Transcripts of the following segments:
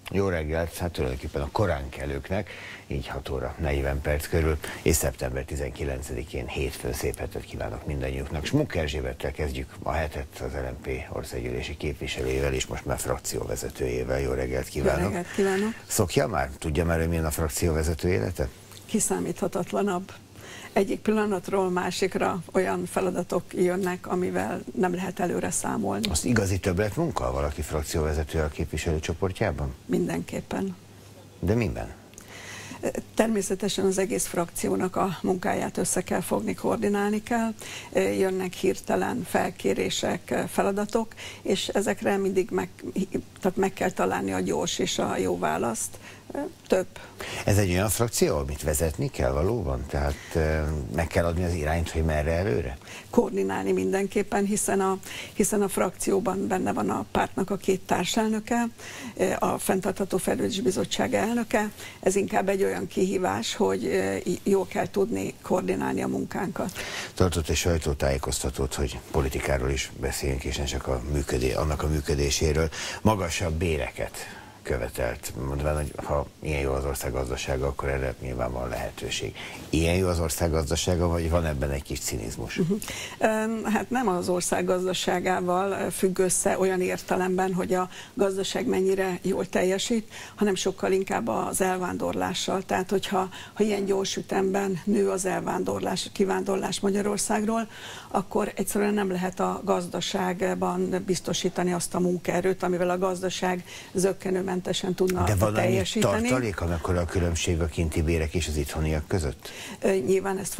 Jó reggelt, hát tulajdonképpen a koránkelőknek, így 6 óra 40 perc körül, és szeptember 19-én hétfőn szép hetet kívánok mindannyiuknak. Smuk Erzsébettel kezdjük a hetet, az LMP országgyűlési képviselőjével, és most már frakcióvezetőjével. Jó reggelt kívánok! Jó reggelt kívánok! Szokja már? Tudja már, hogy milyen a frakcióvezető élete? Kiszámíthatatlanabb. Egyik pillanatról másikra olyan feladatok jönnek, amivel nem lehet előre számolni. Az igazi többletmunka valaki frakcióvezető a képviselőcsoportjában? Mindenképpen. De miben? Természetesen az egész frakciónak a munkáját össze kell fogni, koordinálni kell. Jönnek hirtelen felkérések, feladatok, és ezekre mindig meg kell találni a gyors és a jó választ. Több. Ez egy olyan frakció, amit vezetni kell valóban? Tehát meg kell adni az irányt, hogy merre előre? Koordinálni mindenképpen, hiszen a frakcióban benne van a pártnak a 2 társelnöke, a Fenntartható Fejlődési Bizottság elnöke. Ez inkább egy olyan kihívás, hogy jól kell tudni koordinálni a munkánkat. Tartott egy sajtótájékoztatót, hogy politikáról is beszéljünk, és nem csak annak a működéséről. Magasabb béreket követelt, mondván, hogy ha ilyen jó az ország gazdasága, akkor erre nyilván van lehetőség. Ilyen jó az ország gazdasága, vagy van ebben egy kis cinizmus? Hát nem az ország gazdaságával függ össze olyan értelemben, hogy a gazdaság mennyire jól teljesít, hanem sokkal inkább az elvándorlással. Tehát, hogyha ilyen gyors ütemben nő az kivándorlás Magyarországról, akkor egyszerűen nem lehet a gazdaságban biztosítani azt a munkaerőt, amivel a gazdaság zökkenőmentesen tudna teljesíteni. De van annyi tartalék, amikor a különbség a kinti bérek és az itthoniak között? Nyilván ezt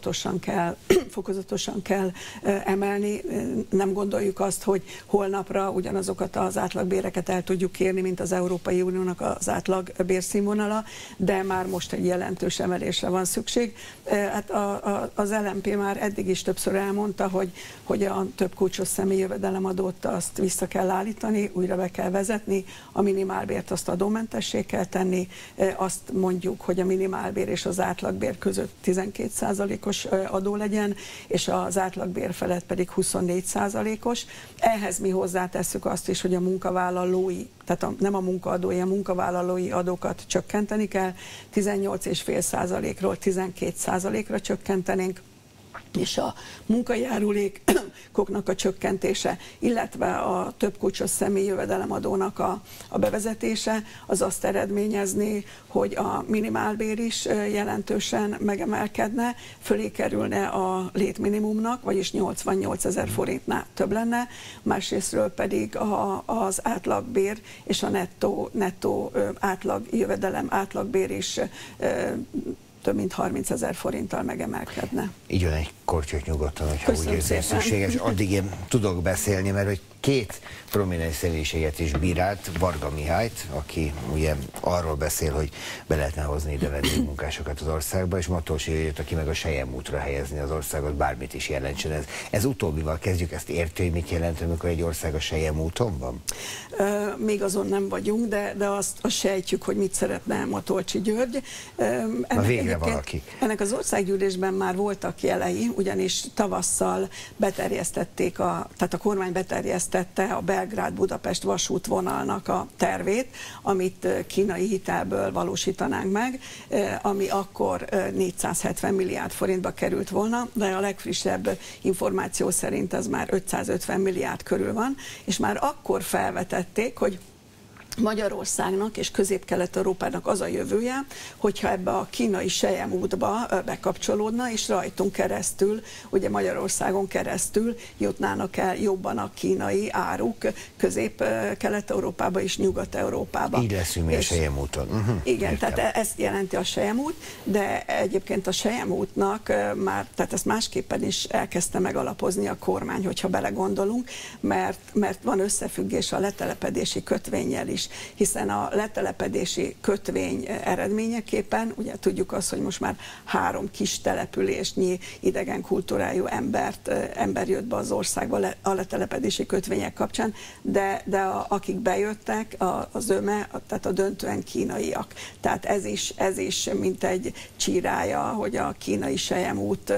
fokozatosan kell emelni. Nem gondoljuk azt, hogy holnapra ugyanazokat az átlagbéreket el tudjuk kérni, mint az Európai Uniónak az átlag bérszínvonala, de már most egy jelentős emelésre van szükség. Hát az LMP már eddig is többször elmondta, hogy a több kulcsos személyi jövedelemadót azt vissza kell állítani, újra be kell vezetni, a minimálbért azt adómentessé kell tenni, azt mondjuk, hogy a minimálbér és az átlagbér között 12%-os adó legyen, és az átlagbér felett pedig 24%-os. Ehhez mi hozzátesszük azt is, hogy a munkavállalói, tehát nem a munkaadói, a munkavállalói adókat csökkenteni kell, 18,5%-ról 12%-ra csökkentenénk, és a munkajárulékoknak a csökkentése, illetve a több kulcsos személyi jövedelemadónak a bevezetése, az azt eredményezné, hogy a minimálbér is jelentősen megemelkedne, fölé kerülne a létminimumnak, vagyis 88 000 forintnál több lenne, másrésztről pedig az átlagbér és a nettó jövedelem átlagbér is több mint 30 000 forinttal megemelkedne. Így van, egy kortyot nyugodtan, hogyha úgy érzi szükséges. Addig én tudok beszélni, mert hogy 2 prominens személyiséget is bírált, Varga Mihályt, aki ugye arról beszél, hogy be lehetne hozni ide vendégmunkásokat az országba, és Matolcsy Györgyöt, aki meg a Selyem útra helyezni az országot, bármit is jelentsen. Ez utóbbival kezdjük, ezt érti, hogy mit jelent, amikor egy ország a Selyem úton van? Még azon nem vagyunk, de azt sejtjük, hogy mit szeretne Matolcsy György. Végre valaki. Ennek az országgyűlésben már voltak jelei, ugyanis tavasszal beterjesztették, tehát a kormány beterjesztette a Belgrád-Budapest vasútvonalnak a tervét, amit kínai hitelből valósítanánk meg, ami akkor 470 milliárd forintba került volna, de a legfrissebb információ szerint ez már 550 milliárd körül van, és már akkor felvetették, hogy Magyarországnak és Közép-Kelet-Európának az a jövője, hogyha ebbe a kínai Selyem útba bekapcsolódna, és rajtunk keresztül, ugye Magyarországon keresztül jutnának el jobban a kínai áruk Közép-Kelet-Európába és Nyugat-Európába. Így leszünk mi a Selyem úton. Igen, értem. Tehát ezt jelenti a Selyem út, de egyébként a Selyem útnak már, tehát ezt másképpen is elkezdte megalapozni a kormány, hogyha belegondolunk, mert van összefüggés a letelepedési kötvényel is, hiszen a letelepedési kötvény eredményeképpen, ugye tudjuk azt, hogy most már 3 kis településnyi idegen kultúrájú ember jött be az országba a letelepedési kötvények kapcsán, de akik bejöttek, a zöme, tehát a döntően kínaiak. Tehát ez is mint egy csírája, hogy a kínai Selyem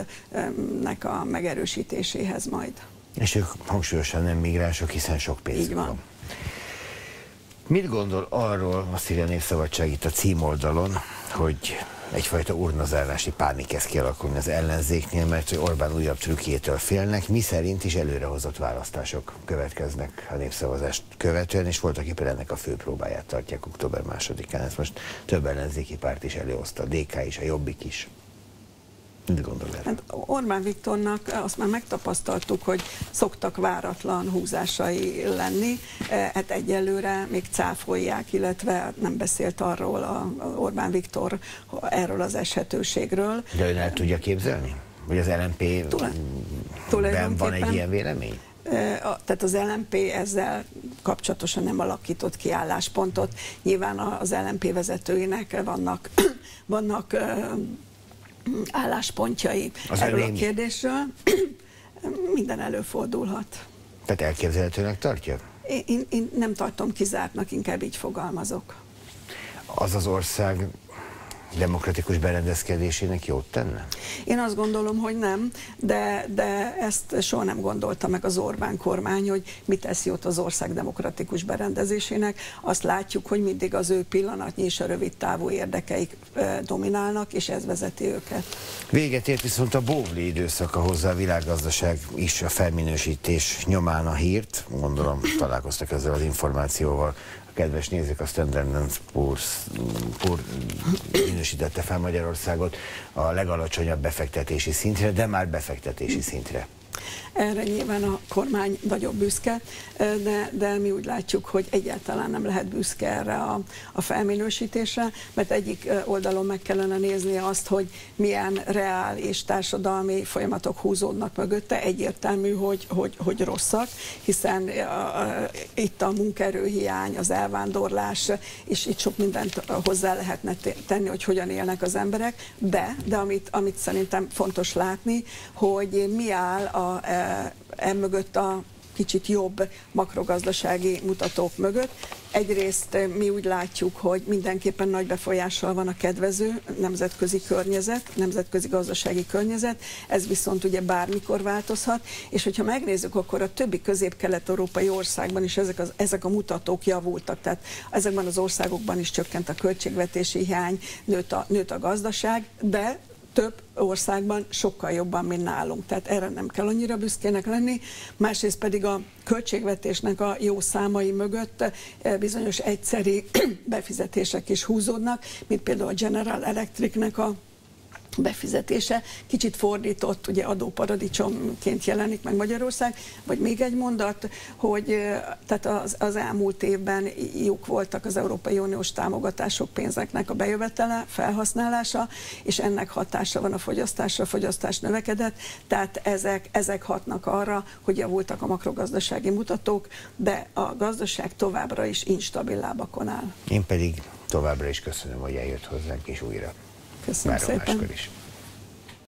útnek a megerősítéséhez majd. És ők hangsúlyosan nem migránsok, hiszen sok pénzük van. Mit gondol arról, azt írja a Népszabadság itt a címoldalon, hogy egyfajta urnazárási pánik kezd kialakulni az ellenzéknél, mert hogy Orbán újabb trükkjétől félnek, mi szerint is előrehozott választások következnek a népszavazást követően, és voltak éppen ennek a fő próbáját tartják október 2-án. Ezt most több ellenzéki párt is előhozta, a DK is, a Jobbik is. Mit gondol erre? Hát Orbán Viktornak azt már megtapasztaltuk, hogy szoktak váratlan húzásai lenni. Hát egyelőre még cáfolják, illetve nem beszélt arról Orbán Viktor erről az eshetőségről. De ön el tudja képzelni? Hogy az LMP-ben van egy ilyen vélemény? Tehát az LMP ezzel kapcsolatosan nem alakított ki álláspontot. Nyilván az LMP vezetőinek vannak álláspontjai erről a kérdésről. Minden előfordulhat. Tehát elképzelhetőnek tartja? Én nem tartom kizártnak, inkább így fogalmazok. Az az ország demokratikus berendezkedésének jót tenne? Én azt gondolom, hogy nem, de ezt soha nem gondolta meg az Orbán kormány, hogy mit tesz jót az ország demokratikus berendezésének. Azt látjuk, hogy mindig az ő pillanatnyi és a rövid távú érdekeik dominálnak, és ez vezeti őket. Véget ért viszont a bóvli időszaka, hozzá a világgazdaság is a felminősítés nyomán a hírt. Gondolom találkoztak ezzel az információval. Kedves nézők, a Standard & Poor's minősítette fel Magyarországot a legalacsonyabb befektetési szintre, de már befektetési szintre. Erre nyilván a kormány nagyobb büszke, de mi úgy látjuk, hogy egyáltalán nem lehet büszke erre a felminősítésre, mert egyik oldalon meg kellene nézni azt, hogy milyen reál és társadalmi folyamatok húzódnak mögötte. Egyértelmű, hogy rosszak, hiszen itt a munkaerőhiány, az elvándorlás, és itt sok mindent hozzá lehetne tenni, hogy hogyan élnek az emberek, de amit szerintem fontos látni, hogy mi áll emögött a kicsit jobb makrogazdasági mutatók mögött. Egyrészt mi úgy látjuk, hogy mindenképpen nagy befolyással van a kedvező nemzetközi környezet, nemzetközi gazdasági környezet, ez viszont ugye bármikor változhat, és hogyha megnézzük, akkor a többi közép-kelet-európai országban is ezek a mutatók javultak, tehát ezekben az országokban is csökkent a költségvetési hiány, nőtt a gazdaság, de több országban sokkal jobban, mint nálunk. Tehát erre nem kell annyira büszkének lenni. Másrészt pedig a költségvetésnek a jó számai mögött bizonyos egyszeri befizetések is húzódnak, mint például a General Electricnek a befizetése, kicsit fordított, ugye adóparadicsomként jelenik meg Magyarország, vagy még egy mondat, hogy tehát az elmúlt évben jók voltak az Európai Uniós támogatások, pénzeknek a bejövetele, felhasználása, és ennek hatása van a fogyasztásra, a fogyasztás növekedett, tehát ezek hatnak arra, hogy javultak a makrogazdasági mutatók, de a gazdaság továbbra is instabil lábakon áll. Én pedig továbbra is köszönöm, hogy eljött hozzánk, és újra. Köszönöm szépen. Máskor is.